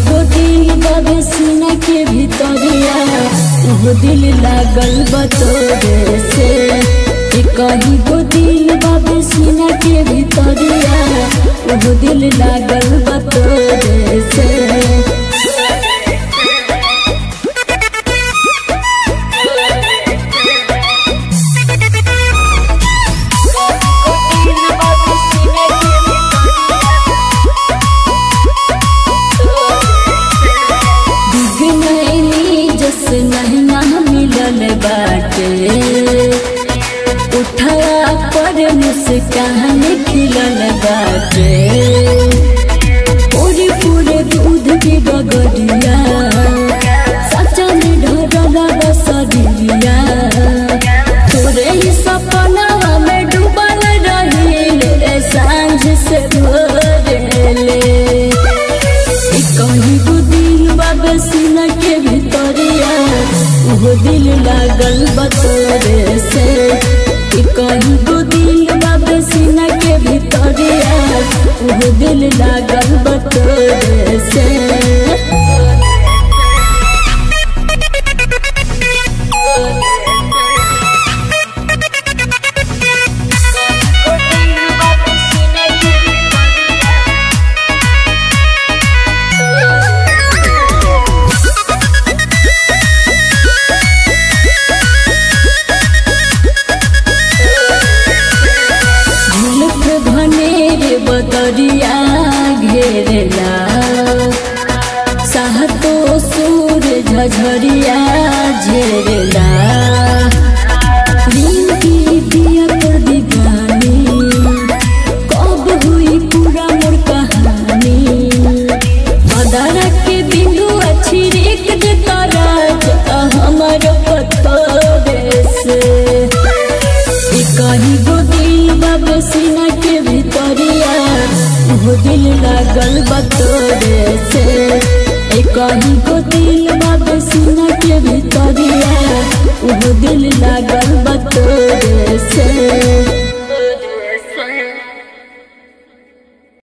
गो दिल बाबे सीना के भीतरिया वो दिल लागल बतोरे से। कहीं गो दिल बाबे सीना के भीतरिया वो दिल लागल बतोरे से। मिलल बाटे उठाया पर मुस्कान खिलल बाटे पूरे पूरे दूध के गगरिया सचा में ढरला बसरिया तोरे ही सपना में डूबल रहिले सांझ से भोरेले। कहीं गो दिल बाबे सीना के भीतरिया वो दिल लागल बतोरे से। कहीं गो दिल बाबे सीना के भीतरिया वो दिल लागल बतोरे से। बदरिया घेरला सहतो सूर झझरिया झेरला की दिया पर दीवानी कब हुई पूरा मोर कहानी। मदारा के बिंदु अच्छी रेख दे ताराज हमार पत्थर से। कहीं गो दिल बाबे सीना के भीतरिया वो दिल लागल बतोरे से। कहीं गो दिल